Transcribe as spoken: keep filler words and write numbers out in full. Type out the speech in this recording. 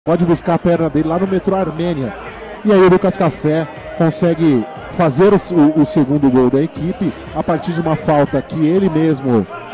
pode buscar a perna dele lá no metrô Armênia. E aí o Lucas Café consegue fazer o, o, o segundo gol da equipe a partir de uma falta que ele mesmo